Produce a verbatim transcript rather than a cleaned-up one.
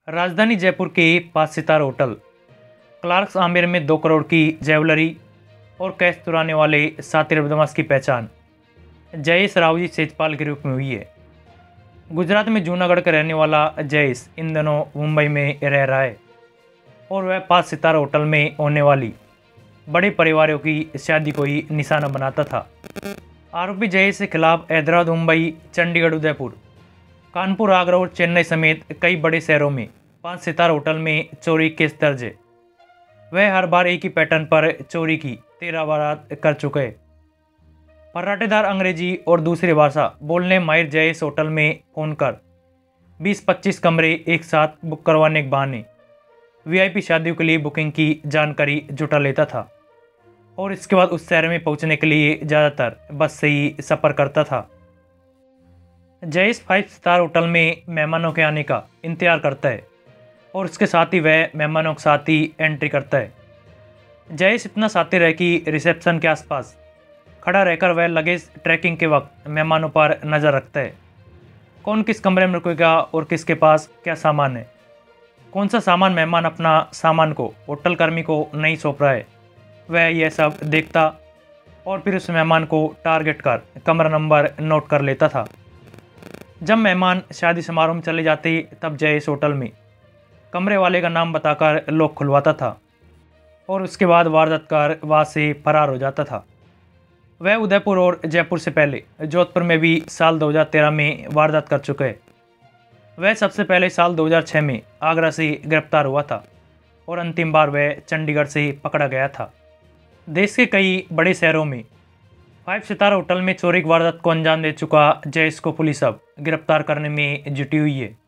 राजधानी जयपुर के पाँच सितारा होटल क्लार्क्स आमिर में दो करोड़ की ज्वेलरी और कैश चुराने वाले सातिर बदमाश की पहचान जयेश रावजी सेजपाल के रूप में हुई है। गुजरात में जूनागढ़ का रहने वाला जयेश इन दिनों मुंबई में रह रहा है और वह पाँच सितारा होटल में होने वाली बड़े परिवारों की शादी को ही निशाना बनाता था। आरोपी जयेश के खिलाफ हैदराबाद, मुंबई, चंडीगढ़, उदयपुर, कानपुर, आगरा और चेन्नई समेत कई बड़े शहरों में पाँच सितारा होटल में चोरी केस दर्ज है। वह हर बार एक ही पैटर्न पर चोरी की तेरह बारात कर चुके हैं। फर्राटेदार अंग्रेजी और दूसरी भाषा बोलने माहिर जयेश होटल में फोन कर बीस पच्चीस कमरे एक साथ बुक करवाने के बहाने वीआईपी शादियों के लिए बुकिंग की जानकारी जुटा लेता था और इसके बाद उस शहर में पहुंचने के लिए ज़्यादातर बस से ही सफ़र करता था। जयेश फाइव स्टार होटल में मेहमानों के आने का इंतजार करता है और उसके साथ ही वह मेहमानों के साथ ही एंट्री करता है। जयेश इतना शातिर है कि रिसेप्शन के आसपास खड़ा रहकर वह लगेज ट्रैकिंग के वक्त मेहमानों पर नज़र रखता है। कौन किस कमरे में रुकेगा और किसके पास क्या सामान है, कौन सा सामान मेहमान अपना सामान को होटल कर्मी को नहीं सौंप रहा है, वह यह सब देखता और फिर उस मेहमान को टारगेट कर कमरा नंबर नोट कर लेता था। जब मेहमान शादी समारोह में चले जाते तब जयेश होटल में कमरे वाले का नाम बताकर लॉक खुलवाता था और उसके बाद वारदात कर वहाँ से फरार हो जाता था। वह उदयपुर और जयपुर से पहले जोधपुर में भी साल दो हज़ार तेरह में वारदात कर चुके हैं। वह सबसे पहले साल दो हज़ार छह में आगरा से गिरफ्तार हुआ था और अंतिम बार वह चंडीगढ़ से पकड़ा गया था। देश के कई बड़े शहरों में फाइव सितारा होटल में चोरी की वारदात को अंजाम दे चुका जयेश को पुलिस अब गिरफ्तार करने में जुटी हुई है।